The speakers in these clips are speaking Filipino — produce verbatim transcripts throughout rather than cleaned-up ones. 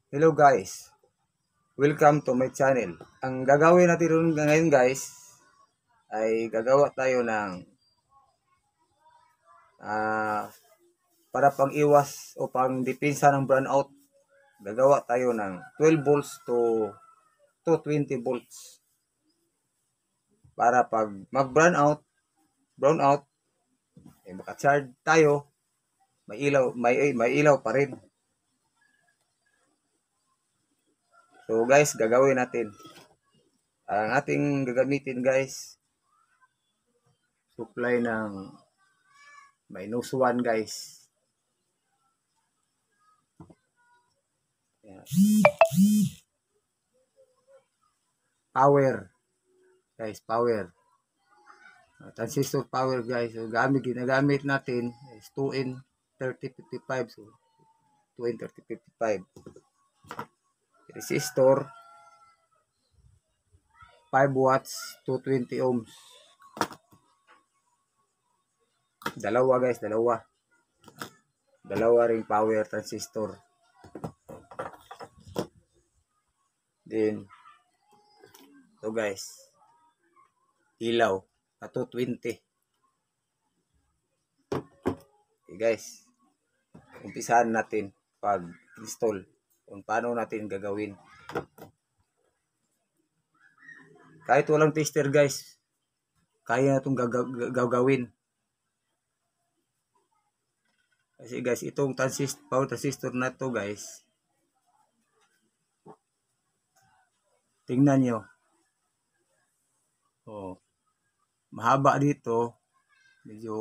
Hello guys, welcome to my channel. Ang gagawin natin rin ngayon guys ay gagawa tayo ng uh, para pang iwas o pang depensa ng brownout. Gagawa tayo ng twelve volts to to twenty volts para pag mag brownout, brownout eh maka-charge tayo, may ilaw, may may ilaw pa rin. So guys, gagawin natin. Ang ating gagamitin guys, supply ng minus one guys. Yan. Power. Guys, power. Transistor power guys. So gamit ginagamit natin is two N thirty fifty-five. So two N thirty fifty-five. Resistor five watts to twenty ohms. Dalawa guys, dalawa. Dalawa ring power transistor. Then ito guys. Ilaw na two twenty. Okay guys. Umpisahan natin pag-install kung paano natin gagawin. Kahit walang tester guys, kaya na itong gagawin. Kasi guys, itong transistor, power transistor na to guys, tingnan nyo. Oh, mahaba dito, medyo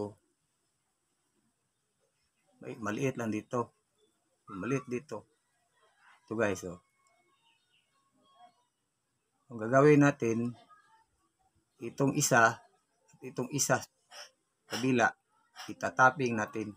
may, maliit lang dito. Maliit dito. Ito guys, oh. Ang gagawin natin, itong isa, at itong isa, kabila, itatapping natin.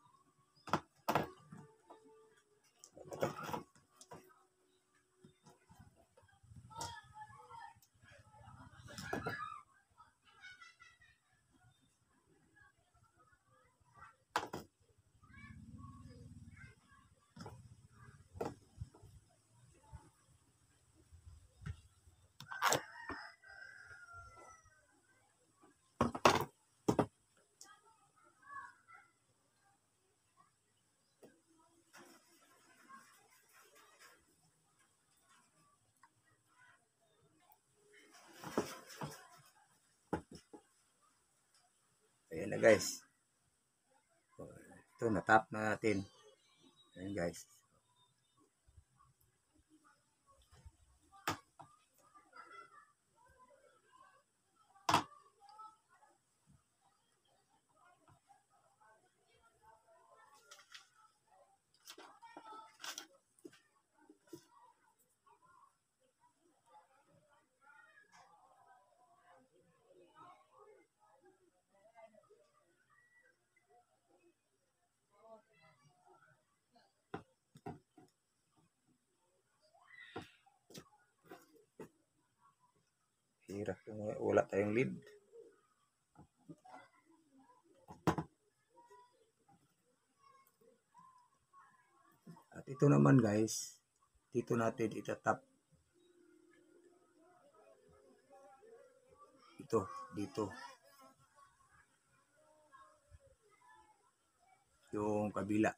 Ayan na guys. Ito, natap na natin. Ayan guys. Hirap, wala tayong lead. At ito naman guys, dito natin itatap. Ito, dito. Yung kabila.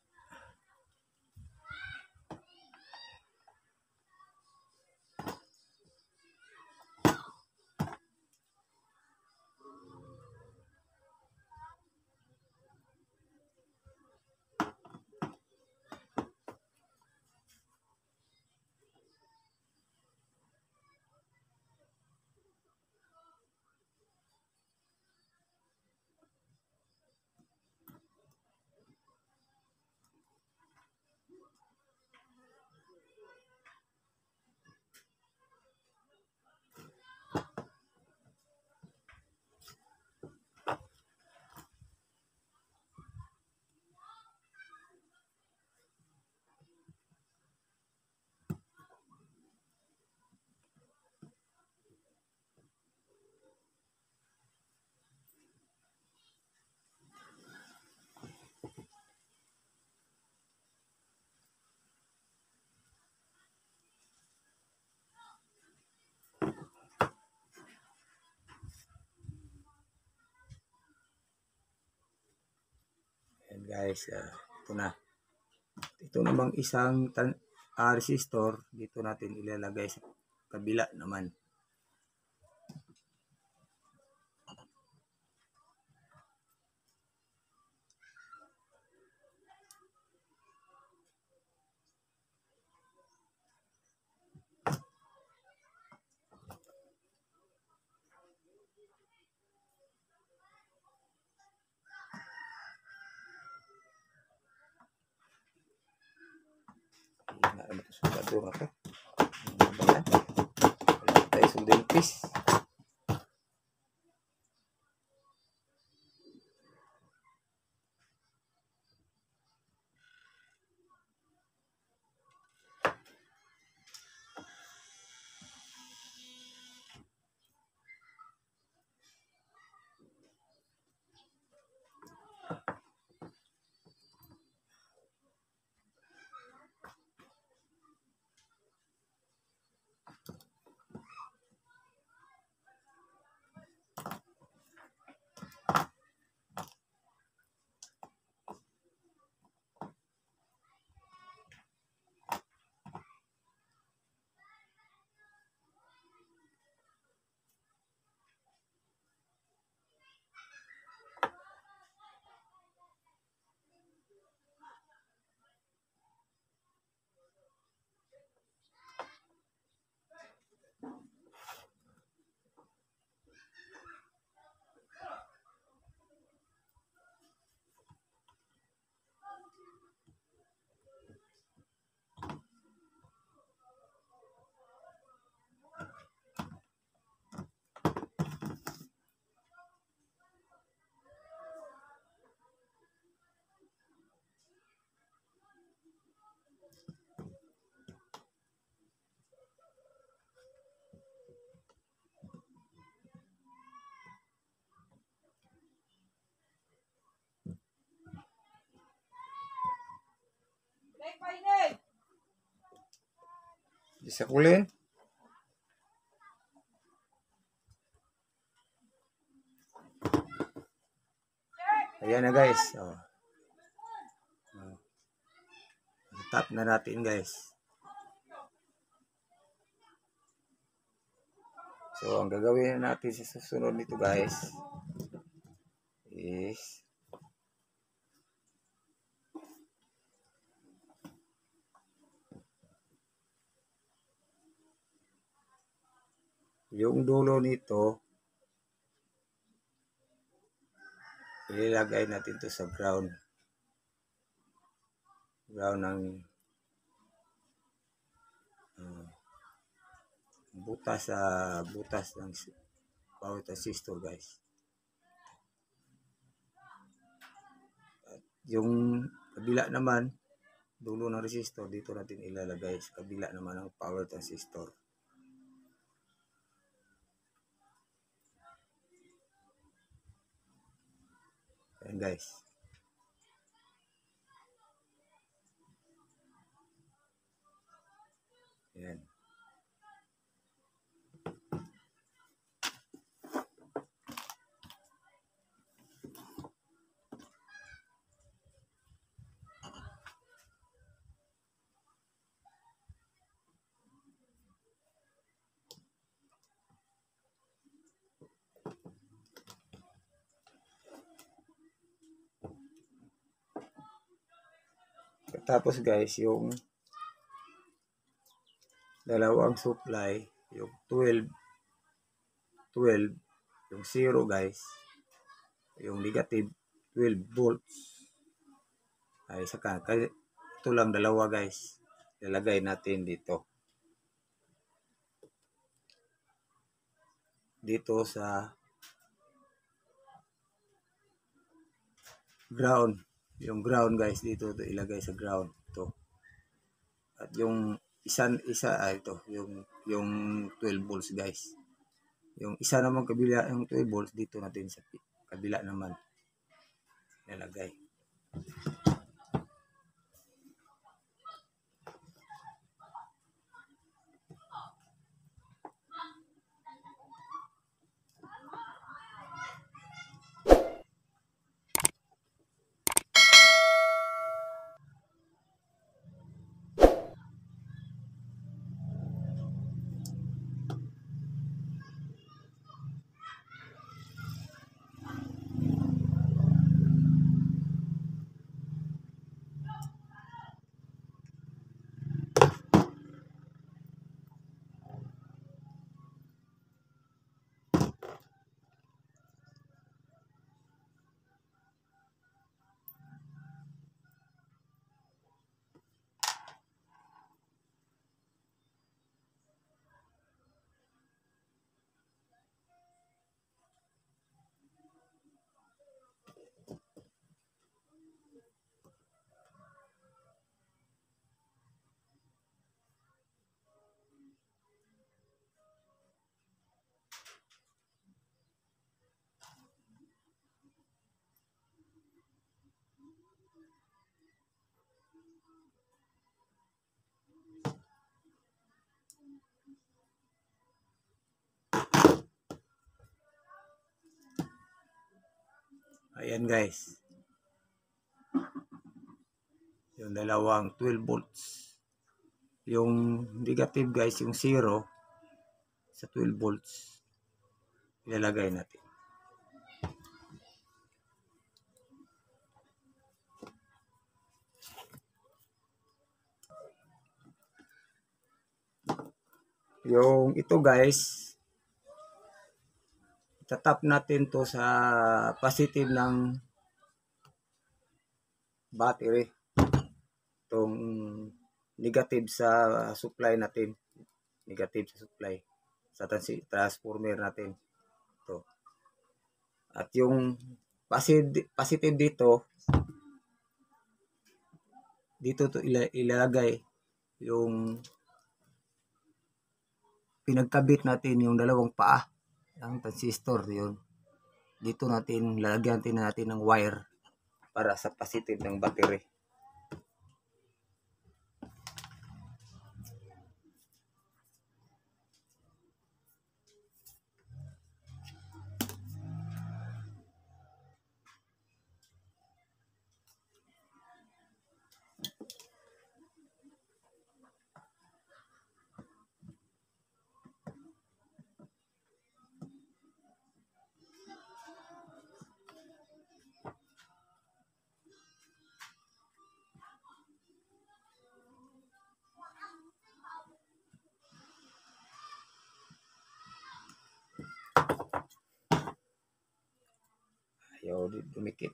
guys, uh, ito na. Ito namang isang tan uh, resistor, dito natin ilalagay sa kabila naman. Nah, ito soldador ako. Ayan. Wala tayo soldador piece. Bisa kulin. Ayan na guys. Oh. Oh. Tap na natin guys. So ang gagawin natin sa susunod nito guys is yung dulo nito ilalagay natin to sa ground ground ng uh, butas sa uh, butas ng power transistor guys. At yung kabila naman dulo ng resistor dito natin ilalagay sa kabila naman ng power transistor. Ayan guys. Ayan. Tapos guys, yung dalawang supply, yung twelve, twelve, yung zero guys, yung negative twelve volts, ay saka, ito lang dalawa guys, ilalagay natin dito. Dito sa ground. Yung ground guys dito, ito ilagay sa ground ito. At yung isa isa ah, ito yung yung twelve volts guys. Yung isa naman kabila yung twelve volts dito natin sa kabila naman ilalagay. Ayan guys. Yung dalawang twelve volts. Yung negative guys, yung zero sa twelve volts. Ilalagay natin. Yung ito guys, tatap natin to sa positive ng battery. Itong negative sa supply natin. Negative sa supply. Sa transformer natin. Ito. At yung positive, positive dito, dito to ilalagay yung pinagkabit natin yung dalawang paa ng transistor yun. Dito natin lalagyan natin natin ng wire para sa positive ng battery. Ayaw dumikit.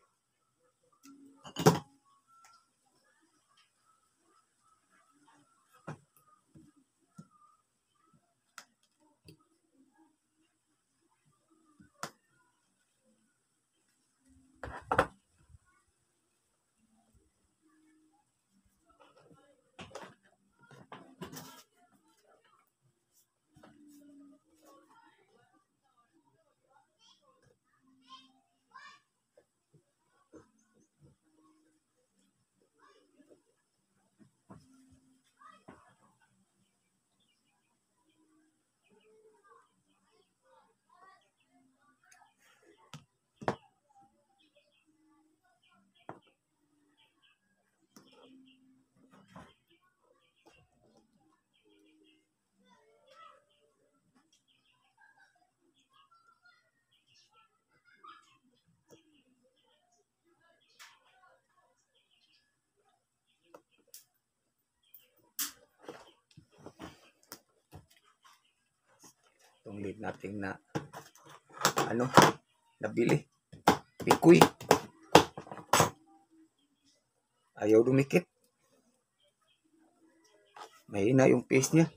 Itong lead natin na ano, nabili. Pikoy. Ayaw dumikit. Mahina yung pace niya.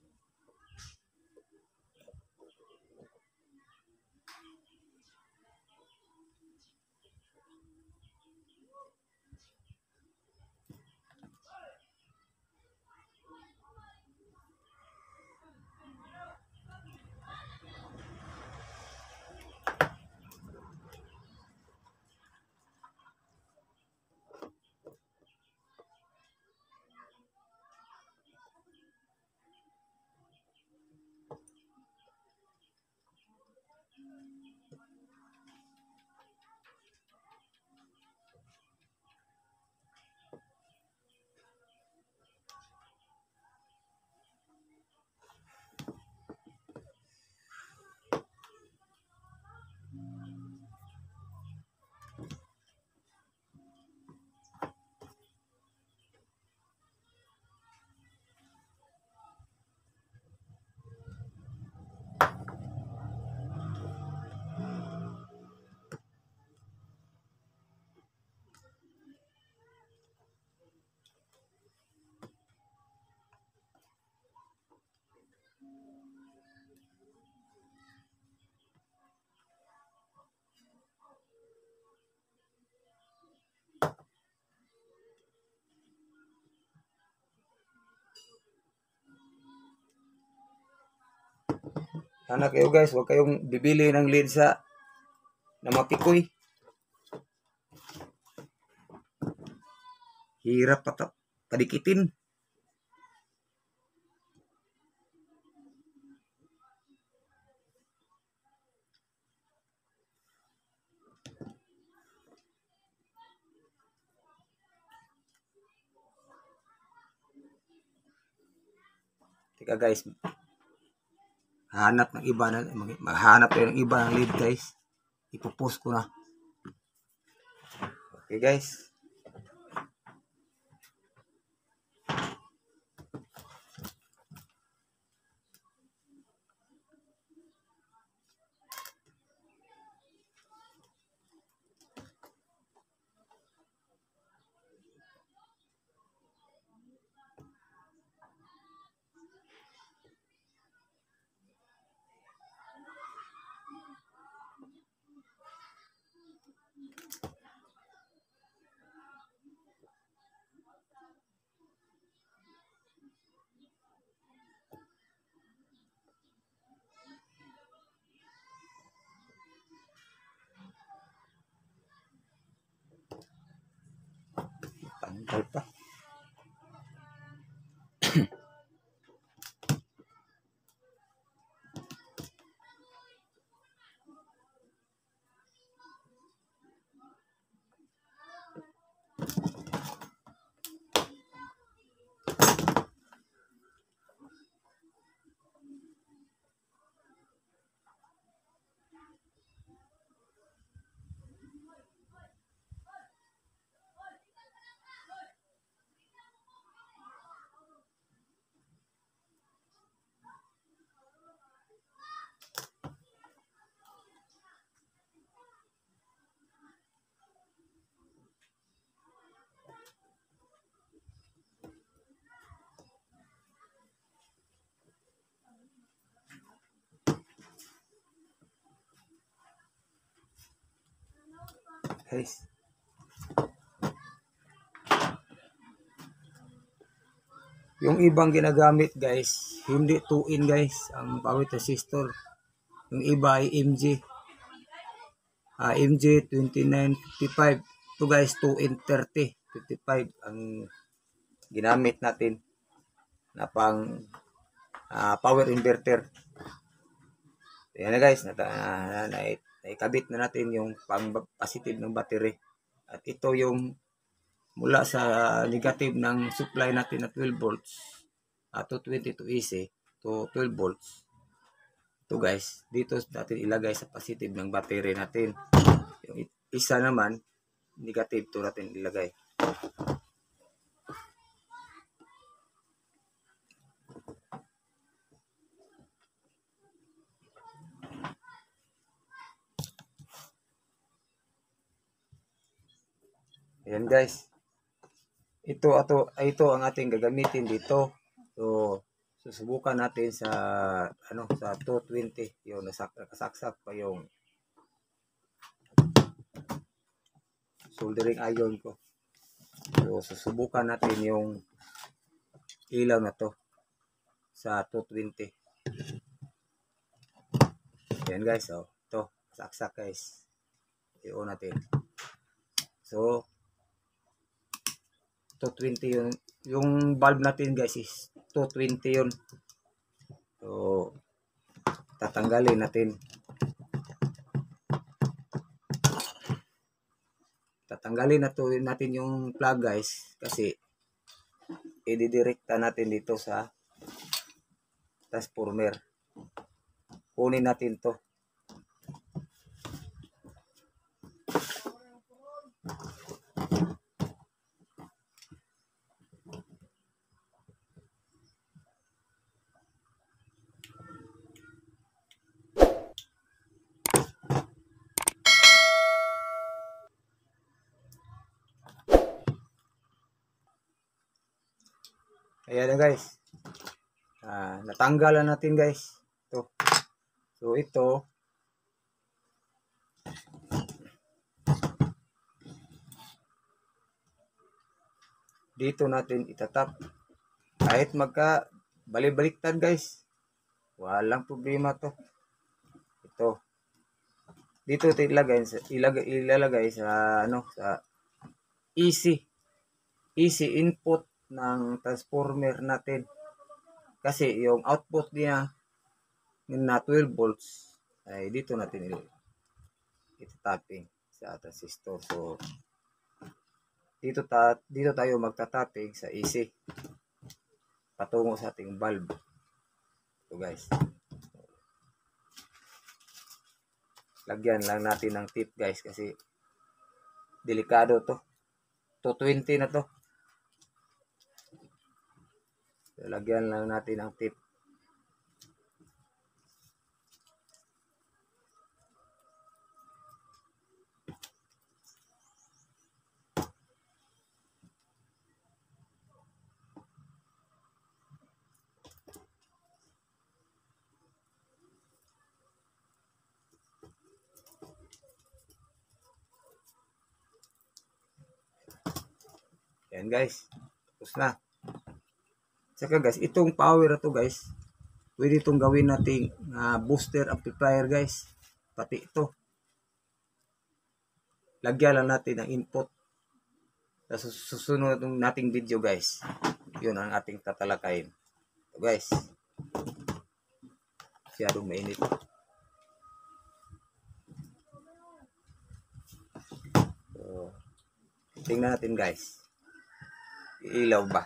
Sana kayo guys, huwag kayong bibili ng lead sa na mapikoy. Hirap pa padikitin. Teka guys, hanap ng iba na, maghanap tayo ng iba ng lead guys. Ipopost ko na. Okay guys. Tanggal pa. Guys. Yung ibang ginagamit guys, hindi two in guys, ang power transistor. Yung iba ay M G. Uh, M G twenty-nine fifty-five. Ito guys, two in thirty fifty-five ang ginamit natin na pang uh, power inverter. Ayan na guys, nata, na, na, naikabit na natin yung pang positive ng battery. At ito yung mula sa negative ng supply natin na twelve volts at uh, two twenty to A C to twelve volts. Ito guys, dito natin ilagay sa positive ng battery natin. Yung isa naman, negative to natin ilagay. Ayan guys. Ito ato ito ang ating gagamitin dito. So susubukan natin sa ano sa two twenty, yung nasaksak pa yung soldering iron ko. So susubukan natin yung ilaw na to sa two twenty. Ayan guys, oh, ito saksak guys. I-on natin. So two twenty yun. Yung bulb natin guys is two twenty yun. So, tatanggalin natin. Tatanggalin na to, natin yung plug guys. Kasi, i-directa natin dito sa transformer. Kunin natin to. Ayan na guys. Ah, natanggalan natin guys. Ito. So ito. Dito natin itatap. Kahit magka balik-baliktad guys. Walang problema to. Ito. Dito ito ilagay, ilagay, ilalagay sa ano sa E C. E C input ng transformer natin. Kasi yung output niya na twelve volts ay dito natin ita-tapping sa transistor. So dito ta dito tayo magta-tapping sa E C patungo sa ating bulb. Ito guys. Lagyan lang natin ng tip guys kasi delikado to. two twenty na to. So, lagyan lang natin ng tip. Yan guys. Tapos na. Saka guys, itong power na to guys, pwede itong gawin nating uh, booster amplifier guys. Pati ito. Lagyan lang natin ng input. Sa susunod nating video guys, yun ang ating tatalakayin. So guys, masyadong mainit. So, tingnan natin guys. Iilaw ba?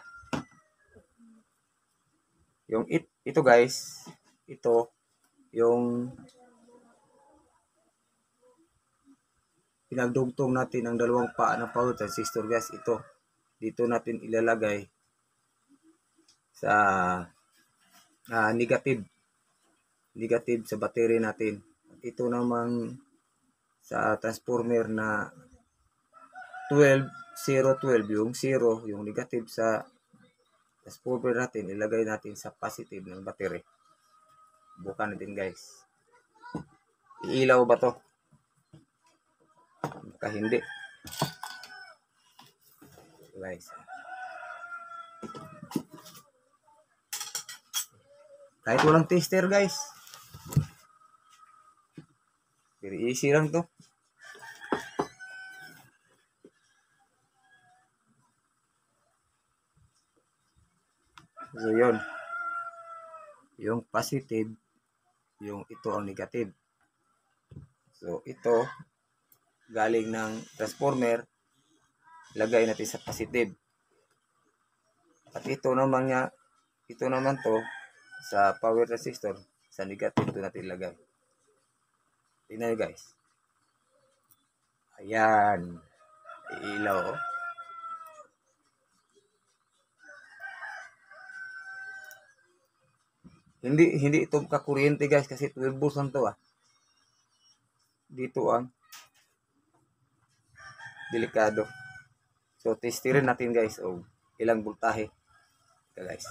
Yung it, ito guys, ito yung pinagdugtong natin ang dalawang paa ng power transistor guys. Ito, dito natin ilalagay sa uh, negative negative sa battery natin. Ito namang sa transformer na twelve zero twelve, yung zero, yung negative sa transformer natin, ilagay natin sa positive ng battery. Bukan natin guys. Iilaw ba to? Baka hindi. Guys. Kahit walang tester guys. Very easy lang to. So yun. Yung positive, yung ito ang negative. So ito galing ng transformer, lagay natin sa positive. At ito naman nga, ito naman to sa power resistor, sa negative ito natin ilagay. Tingnan nyo guys. Ayan. Ilaw. Oh. Hindi hindi ito kakuryente guys kasi twelve volts lang to ah. Dito ang delikado. So testirin natin guys o oh, ilang voltahe. Ito guys.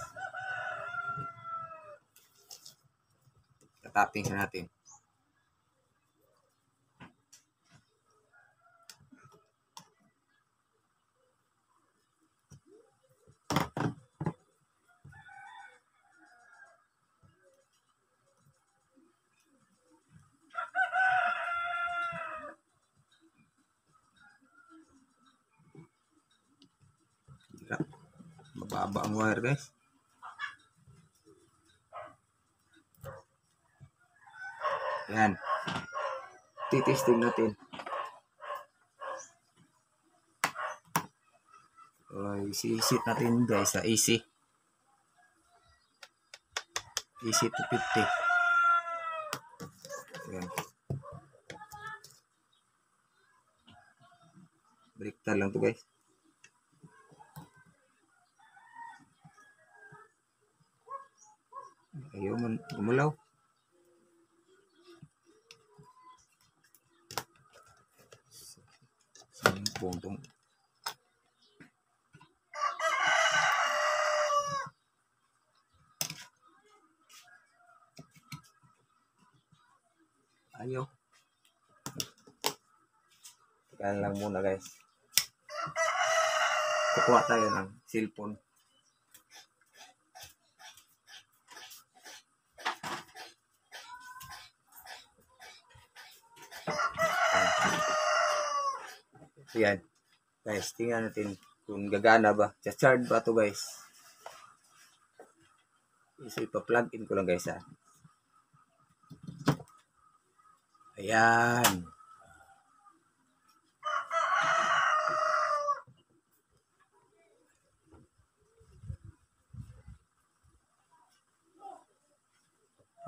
Tapping sa natin. Mababa ang wire guys. Ayan. Titesting natin. So, isi-set natin guys sa A C. A C two fifty. Ayan. Baliktad lang to guys. Ayaw man gumalaw. Saan puntong? Ayaw. Teka lang muna guys. Kukuha tayo ng cellphone. Yan. Guys, tingnan natin kung gagana ba. Charge ba to guys? So, ipa-plug in ko lang guys ha. Ayan.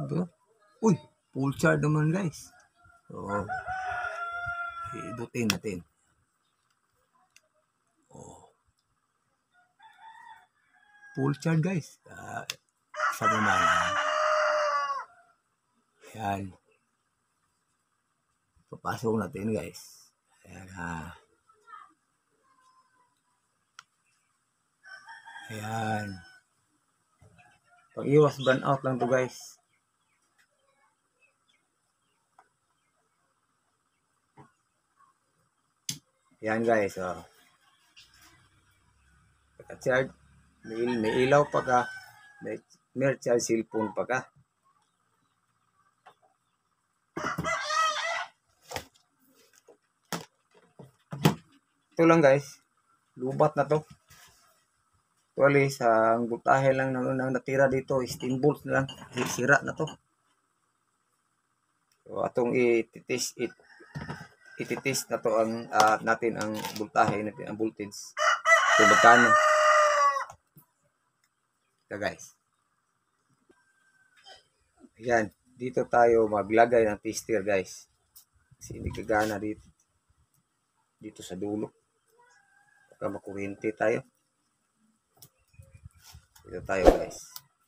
Ito. Uy, full charge naman guys. So, idutin natin. Oh. Full charge guys. Uh, sa naman. Ayan. Papasok natin guys. Ayan ha. Ayan. Pag iwas burn out lang to guys. Ayan guys. Oh. Pagka-charge. May, may ilaw pa ka. May, may charge cellphone pa ka. Ito lang guys. Lubat na to. Actually, sa voltahe lang nang, nang natira dito, sixteen volts na lang. Sira na to. So, atong ititis, it, ititis na to ang, uh, natin ang voltahe, natin ang voltage. So, magkano? Ito guys. Ayan. Dito tayo maglagay ng tester guys. Kasi hindi kagana dito. Dito sa dulo. Baka makuryente tayo. Dito tayo guys.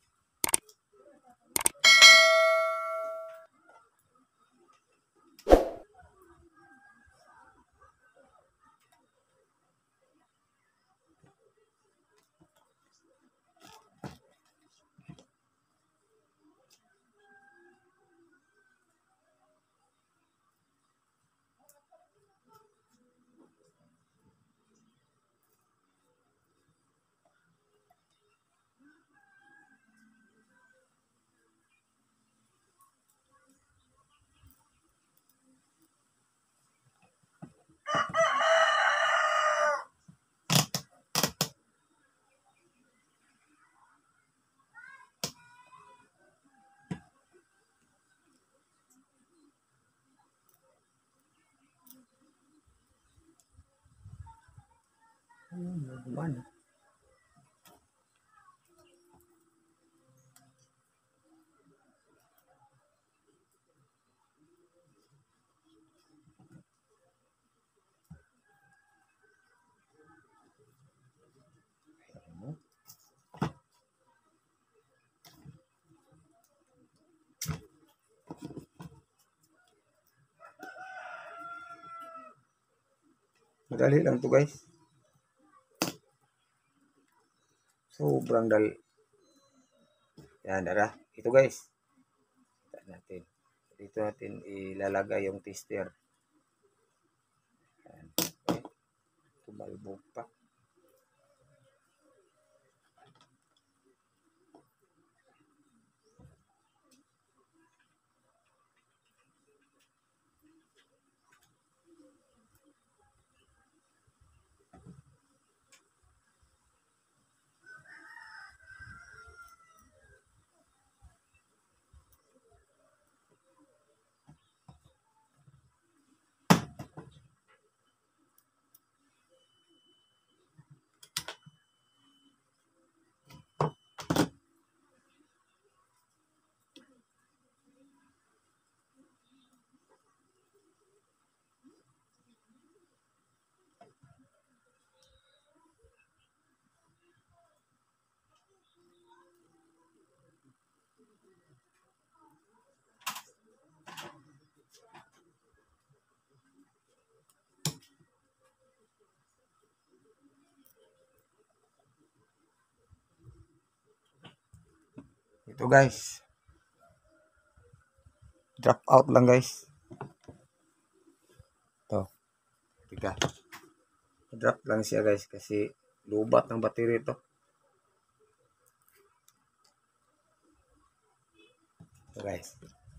Gimana? Madali lang to guys. Sobrang dali. Yan, dara. Ito guys. Ito natin. Dito natin ilalagay yung tester. Yan. Okay. Tumalbog pa. Ito guys. Drop out lang guys. Ito. Tika. Drop lang siya guys kasi lubat ng battery ito. Ito guys.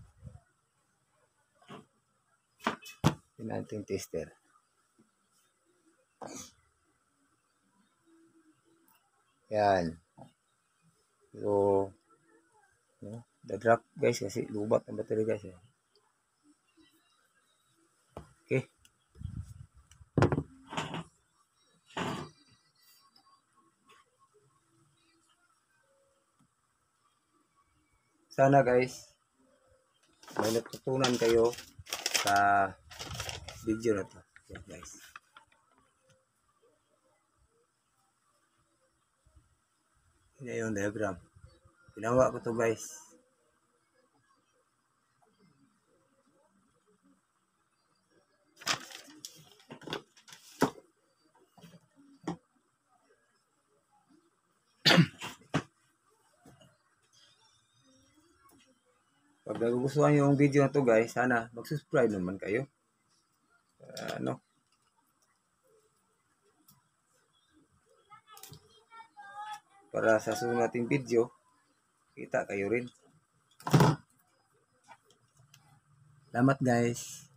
Tingnan natin tester. Yan. So, no, the drop guys kasi lubat ng battery guys. Eh. Okay. Sana guys may natutunan kayo sa video na to. Okay, guys. Yan yung diagram. Ginawa ko to guys. Pag nagugustuhan yung video na to guys, sana mag-subscribe naman kayo. Uh, ano? Para sa susunod nating video, kita kayo rin. Salamat guys.